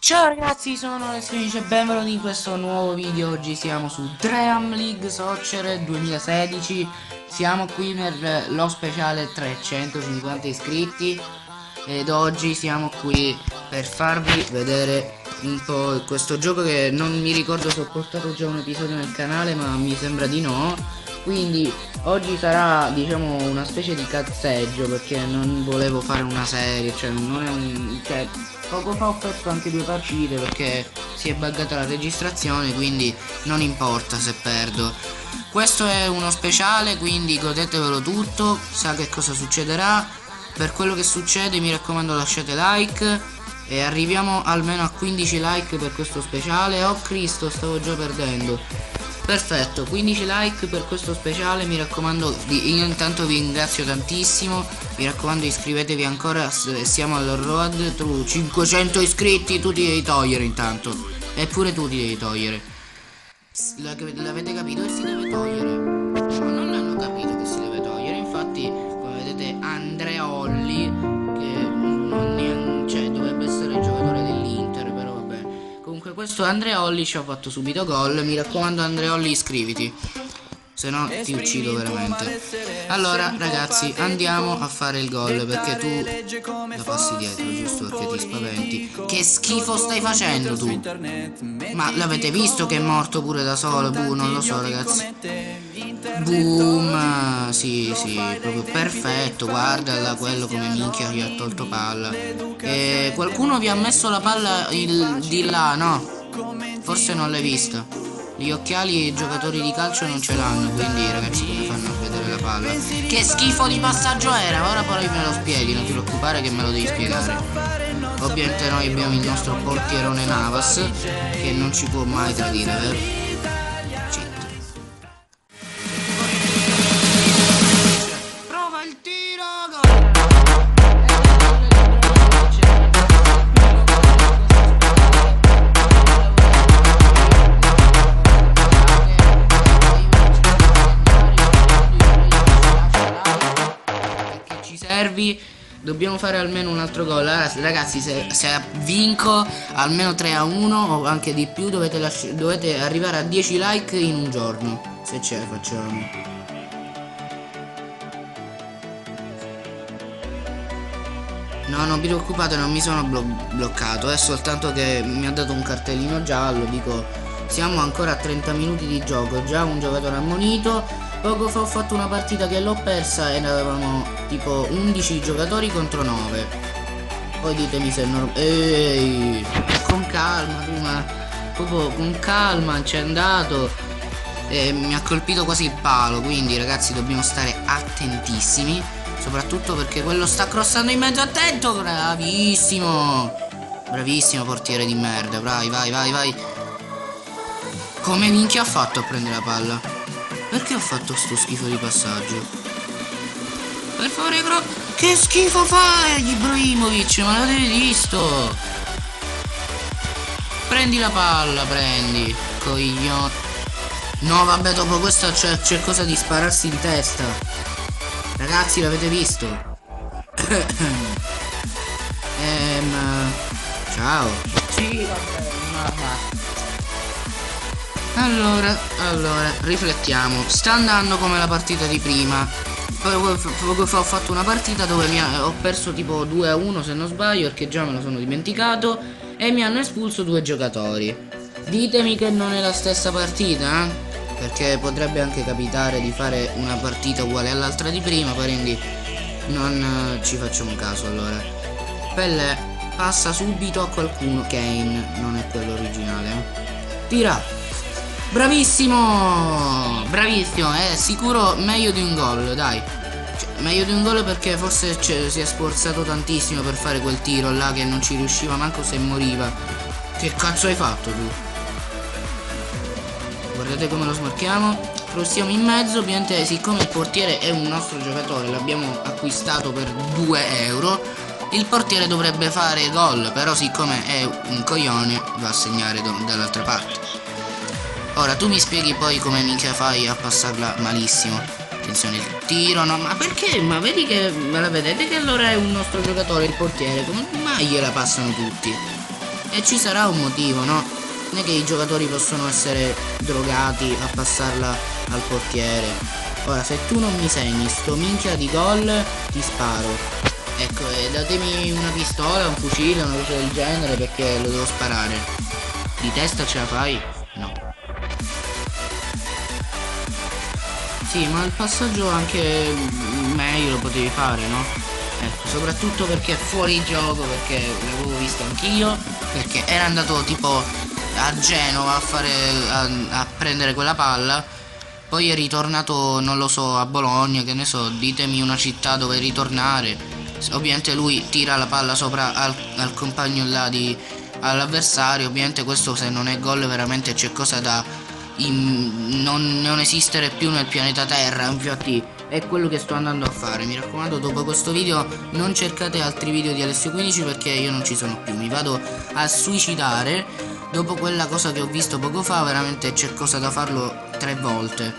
Ciao ragazzi, sono Alessio e benvenuti in questo nuovo video. Oggi siamo su Dream League Soccer 2016. Siamo qui per lo speciale 350 iscritti ed oggi siamo qui per farvi vedere un po' questo gioco che non mi ricordo se ho portato già un episodio nel canale, ma mi sembra di no. Quindi oggi sarà, diciamo, una specie di cazzeggio, perché non volevo fare una serie, cioè non è un... cioè, poco fa ho perso anche 2 partite perché si è buggata la registrazione, quindi non importa se perdo. Questo è uno speciale, quindi godetevelo tutto, sa che cosa succederà. Per quello che succede mi raccomando lasciate like e arriviamo almeno a 15 like per questo speciale. Oh Cristo, stavo già perdendo. Perfetto, 15 like per questo speciale, mi raccomando, io intanto vi ringrazio tantissimo, mi raccomando iscrivetevi ancora, siamo al road to 500 iscritti, tu ti devi togliere intanto, eppure tu ti devi togliere, l'avete capito che si deve togliere? No, non l'hanno capito che si deve togliere, infatti come vedete Andreolli, che non cioè, dovrebbe essere il giocatore dell'Inter, però vabbè. Comunque questo Andreolli ci ha fatto subito gol. Mi raccomando Andreolli iscriviti, se no ti uccido veramente. Allora ragazzi andiamo a fare il gol, perché tu la passi dietro giusto perché ti spaventi. Che schifo stai facendo tu? Ma l'avete visto che è morto pure da solo? Non lo so ragazzi. Boom. Sì proprio perfetto. Guarda quello come minchia gli ha tolto palla. Qualcuno vi ha messo la palla di là, no? Forse non l'hai vista. Gli occhiali i giocatori di calcio non ce l'hanno, quindi ragazzi come fanno a vedere la palla? Che schifo di passaggio era? Ora poi me lo spieghi, non ti preoccupare che me lo devi spiegare. Ovviamente noi abbiamo il nostro portierone Navas, che non ci può mai tradire, vero? Prova il tiro, dobbiamo fare almeno un altro gol. Ragazzi, se vinco almeno 3-1 o anche di più dovete arrivare a 10 like in un giorno, se ce la facciamo. No, non vi preoccupate, non mi sono bloccato, è soltanto che mi ha dato un cartellino giallo. Dico, siamo ancora a 30 minuti di gioco, già un giocatore ammonito. Poco fa ho fatto una partita che l'ho persa e ne avevamo tipo 11 giocatori contro 9. Poi ditemi se è normale. Ehi, con calma tu, ma proprio con calma c'è andato e mi ha colpito quasi il palo. Quindi ragazzi dobbiamo stare attentissimi, soprattutto perché quello sta crossando in mezzo. Attento, bravissimo. Bravissimo portiere di merda. Vai. Come minchia ha fatto a prendere la palla? Perché ho fatto sto schifo di passaggio? Per favore, che schifo fai, Ibrahimovic? Ma l'avete visto? Prendi la palla, prendi. Coglione. No, vabbè, dopo questo c'è cosa di spararsi in testa. Ragazzi, l'avete visto? Ciao. Sì, vabbè, mamma. Allora, riflettiamo. Sta andando come la partita di prima. Poco fa ho fatto una partita dove ho perso tipo 2-1 se non sbaglio, perché già me lo sono dimenticato, e mi hanno espulso 2 giocatori. Ditemi che non è la stessa partita, perché potrebbe anche capitare di fare una partita uguale all'altra di prima, quindi non ci facciamo caso. Allora Pelle passa subito a qualcuno. Kane non è quello originale, Tira. Bravissimo, è sicuro meglio di un gol, dai. Meglio di un gol, perché forse si è sforzato tantissimo per fare quel tiro là che non ci riusciva manco se moriva. Che cazzo hai fatto tu? Guardate come lo smarchiamo. Crossiamo in mezzo. Ovviamente siccome il portiere è un nostro giocatore, l'abbiamo acquistato per 2 euro, il portiere dovrebbe fare gol, però siccome è un coglione va a segnare dall'altra parte. Ora tu mi spieghi poi come minchia fai a passarla malissimo. Attenzione il tiro, no, ma perché? Ma vedi che, me la vedete che allora è un nostro giocatore il portiere, come mai gliela passano tutti? E ci sarà un motivo, no? Non è che i giocatori possono essere drogati a passarla al portiere. Ora, se tu non mi segni sto minchia di gol, ti sparo. Ecco, datemi una pistola, un fucile, una cosa del genere, perché lo devo sparare. Di testa ce la fai? No. Sì, ma il passaggio anche meglio lo potevi fare, no? Ecco, soprattutto perché è fuori gioco, perché l'avevo visto anch'io, perché era andato tipo a Genova a fare a prendere quella palla, poi è ritornato, non lo so, a Bologna, che ne so, ditemi una città dove ritornare. Ovviamente lui tira la palla sopra al compagno là all'avversario. Ovviamente questo, se non è gol, veramente c'è cosa da non esistere più nel pianeta Terra. Infatti è quello che sto andando a fare. Mi raccomando, dopo questo video non cercate altri video di Alessio 15, perché io non ci sono più, mi vado a suicidare. Dopo quella cosa che ho visto poco fa, veramente c'è cosa da farlo 3 volte.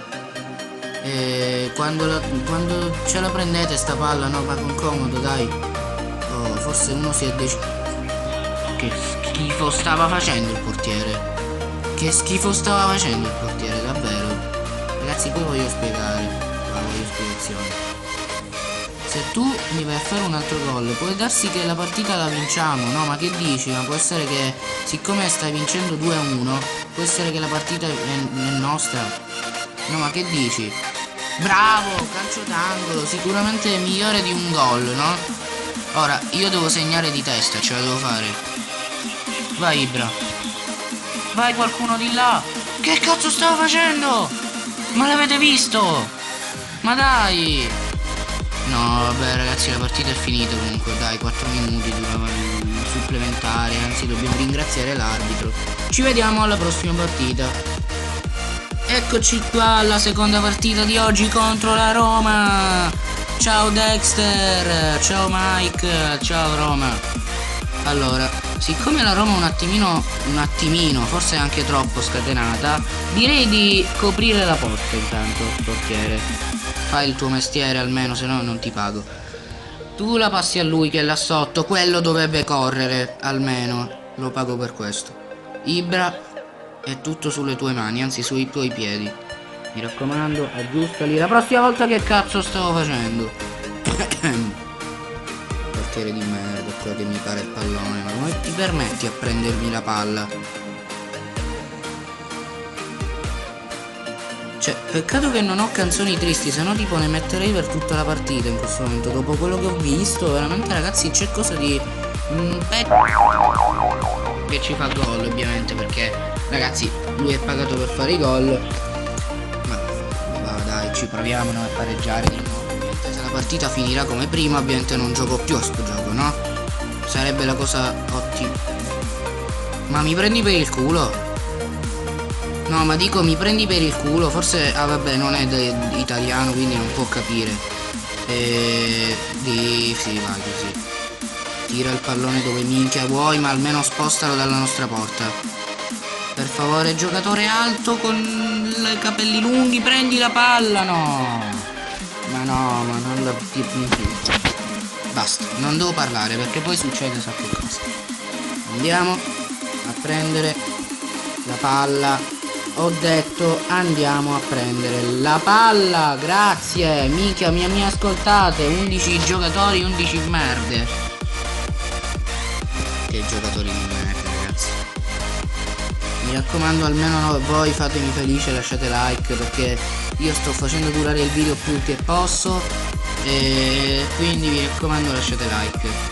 E quando ce la prendete sta palla, no, va con comodo, dai. Oh, forse uno si è deciso. Che schifo stava facendo il portiere. Che schifo stava facendo il portiere, davvero. Ragazzi, poi voglio spiegare. Voglio spiegazioni. Se tu mi vai a fare un altro gol, può darsi che la partita la vinciamo, no? Ma che dici? Ma può essere che, siccome stai vincendo 2-1, può essere che la partita è nostra. No, ma che dici? Bravo, calcio d'angolo, sicuramente migliore di un gol, no? Ora, io devo segnare di testa, ce la devo fare. Vai, Ibra. Vai, qualcuno di là. Che cazzo stavo facendo? Ma l'avete visto? Ma dai. No, vabbè ragazzi, la partita è finita comunque, dai, 4 minuti durava il supplementare, anzi dobbiamo ringraziare l'arbitro. Ci vediamo alla prossima partita. Eccoci qua alla seconda partita di oggi contro la Roma. Ciao Dexter, ciao Mike, ciao Roma. Allora, siccome la Roma un attimino, forse anche troppo scatenata, direi di coprire la porta intanto, portiere. Fai il tuo mestiere almeno, se no non ti pago. Tu la passi a lui che è là sotto, quello dovrebbe correre, almeno, lo pago per questo. Ibra, è tutto sulle tue mani, anzi sui tuoi piedi. Mi raccomando, aggiustali. La prossima volta che cazzo stavo facendo? Portiere di merda, qua che mi pare il pallone. Ma come ti permetti a prendermi la palla? Cioè, peccato che non ho canzoni tristi, se no tipo ne metterei per tutta la partita in questo momento. Dopo quello che ho visto, veramente ragazzi, c'è cosa di che ci fa gol, ovviamente, perché ragazzi, lui è pagato per fare i gol. Ma va, dai, ci proviamo noi a pareggiare di nuovo. Ovviamente se la partita finirà come prima, ovviamente non gioco più a sto gioco, no? Sarebbe la cosa ottima. Ma mi prendi per il culo? No, ma dico, mi prendi per il culo? Forse, ah vabbè, non è italiano, quindi non può capire. Sì, vai così. Tira il pallone dove minchia vuoi, ma almeno spostalo dalla nostra porta. Per favore, giocatore alto con i capelli lunghi, prendi la palla, no. Ma no, ma non la... Basta, non devo parlare perché poi succede sappi cosa. Andiamo a prendere la palla. Ho detto andiamo a prendere la palla. Grazie. Mica mi ascoltate. 11 giocatori, 11 merde. Che giocatori di merda, ragazzi. Mi raccomando, almeno voi fatemi felice, lasciate like, perché io sto facendo durare il video più che posso. E quindi mi raccomando, lasciate like.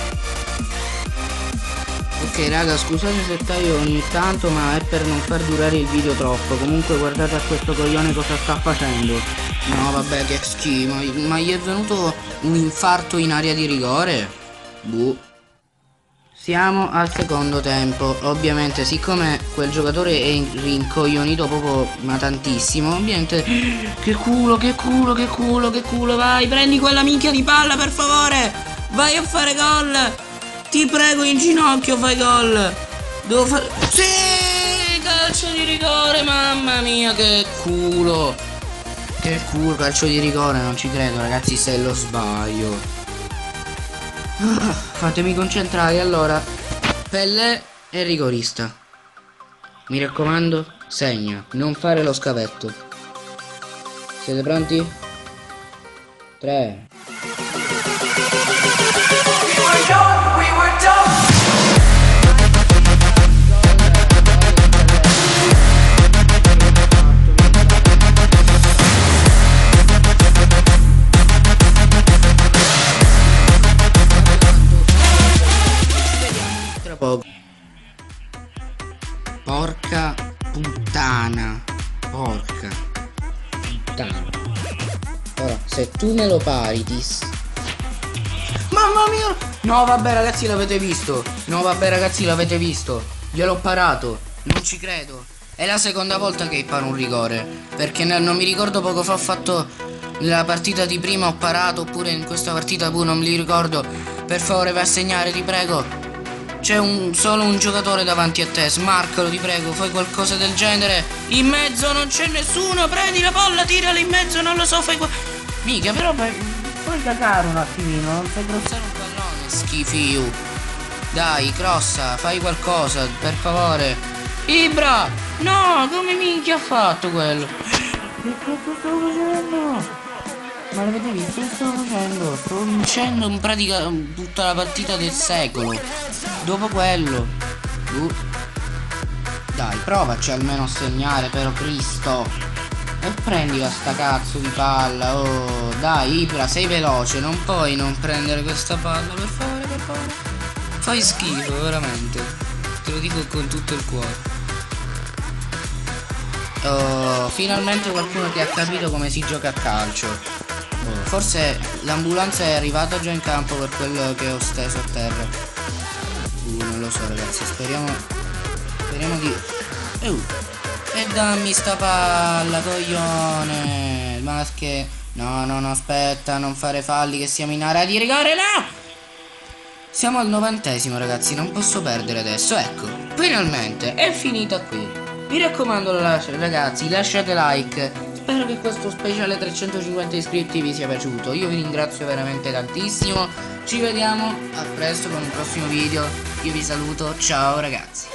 Ok raga, scusate se taglio ogni tanto, ma è per non far durare il video troppo. Comunque guardate a questo coglione cosa sta facendo. No vabbè, che schifo. Ma gli è venuto un infarto in area di rigore? Buh. Siamo al secondo tempo. Ovviamente siccome quel giocatore è rincoglionito proprio, ma tantissimo, ovviamente... Che culo, che culo, che culo, che culo. Vai, prendi quella minchia di palla per favore. Vai a fare gol. Ti prego, in ginocchio fai gol. Devo fare... Sì, calcio di rigore, mamma mia, che culo. Che culo, calcio di rigore, non ci credo ragazzi, se lo sbaglio. Fatemi concentrare, allora. Pellè è rigorista. Mi raccomando, segna, non fare lo scavetto. Siete pronti? 3. Tra poco. Porca puttana. Porca puttana. Ora, se tu me lo pari, mamma mia! No, vabbè ragazzi, l'avete visto. No, vabbè ragazzi, l'avete visto. Gliel'ho parato. Non ci credo. È la seconda volta che paro un rigore. Perché non mi ricordo, poco fa ho fatto la partita di prima, ho parato. Oppure in questa partita pure non me li ricordo. Per favore, vai a segnare, ti prego. C'è solo un giocatore davanti a te. Smarcalo, ti prego, fai qualcosa del genere. In mezzo non c'è nessuno. Prendi la palla, tirala in mezzo, non lo so, fai mica, però puoi cagare un attimino. Non fai crossare un pallone, schifiu. Dai, crossa, fai qualcosa, per favore. Ibra! No, come minchia ha fatto quello? Che cazzo stavo facendo? Ma l'avete visto che stavo facendo? Stavo vincendo in pratica tutta la partita del secolo. Dopo quello. Dai, provaci almeno a segnare, però, Cristo. E prendila sta cazzo di palla. Oh, dai, Ibra, sei veloce. Non puoi non prendere questa palla, per favore, per favore. Fai schifo, veramente. Te lo dico con tutto il cuore. Oh, finalmente qualcuno che ha capito come si gioca a calcio. Forse l'ambulanza è arrivata già in campo per quello che ho steso a terra. Non lo so ragazzi, speriamo di... E dammi sta palla, coglione. Ma che... No, aspetta, non fare falli, che siamo in area di rigore, no! Siamo al 90esimo ragazzi, non posso perdere adesso. Ecco, finalmente è finita qui. Mi raccomando ragazzi, lasciate like. Spero che questo speciale 350 iscritti vi sia piaciuto. Io vi ringrazio veramente tantissimo. Ci vediamo a presto con un prossimo video. Io vi saluto, ciao ragazzi.